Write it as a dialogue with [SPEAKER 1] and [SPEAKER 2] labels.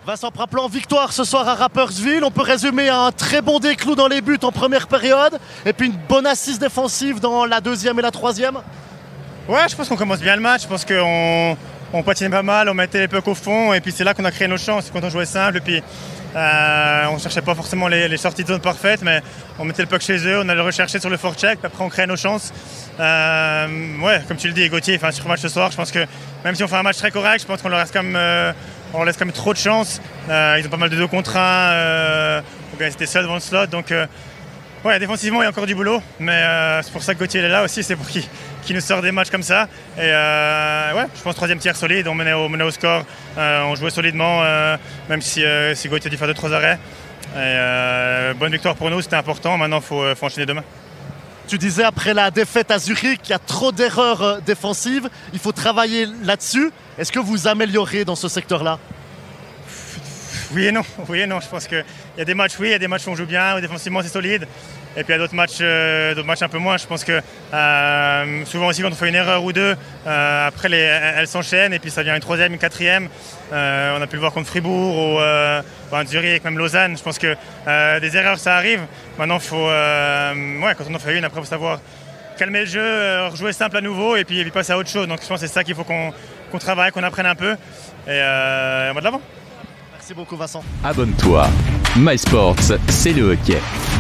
[SPEAKER 1] Vincent Praplan, victoire ce soir à Rapperswil. On peut résumer un très bon déclou dans les buts en première période et puis une bonne assise défensive dans la deuxième et la troisième.
[SPEAKER 2] Ouais, je pense qu'on commence bien le match. Je pense qu'on patinait pas mal, on mettait les pucks au fond et puis c'est là qu'on a créé nos chances. Quand on jouait simple et puis on cherchait pas forcément les sorties de zone parfaites, mais on mettait le puck chez eux, on allait le rechercher sur le forecheck, puis après on créait nos chances. Ouais, comme tu le dis, Gauthier fait un super match ce soir. Je pense que même si on fait un match très correct, je pense qu'on leur laisse quand même trop de chance. Ils ont pas mal de 2 contre 1, ou bien ils étaient seuls devant le slot. Donc, ouais, défensivement, il y a encore du boulot. Mais c'est pour ça que Gauthier est là aussi, c'est pour qu'il nous sort des matchs comme ça. Et ouais, je pense 3e tiers solide, on menait au score. On jouait solidement, même si Gauthier a dû faire 2-3 arrêts. Et, bonne victoire pour nous, c'était important. Maintenant, il faut enchaîner demain.
[SPEAKER 1] Tu disais après la défaite à Zurich qu'il y a trop d'erreurs défensives. Il faut travailler là-dessus. Est-ce que vous améliorez dans ce secteur-là?
[SPEAKER 2] Oui et non. Je pense qu'il y a des matchs, oui, il y a des matchs où on joue bien, où défensivement c'est solide. Et puis il y a d'autres matchs un peu moins. Je pense que souvent aussi quand on fait une erreur ou deux, après elles s'enchaînent et puis ça vient une 3e, une 4e. On a pu le voir contre Fribourg ou Zurich, même Lausanne. Je pense que des erreurs ça arrive. Maintenant il faut, quand on en fait une, après il faut savoir calmer le jeu, rejouer simple à nouveau et puis passer à autre chose. Donc je pense que c'est ça qu'il faut qu'on travaille, qu'on apprenne un peu et on va de l'avant.
[SPEAKER 1] Merci beaucoup Vincent.
[SPEAKER 3] Abonne-toi. MySports, c'est le hockey.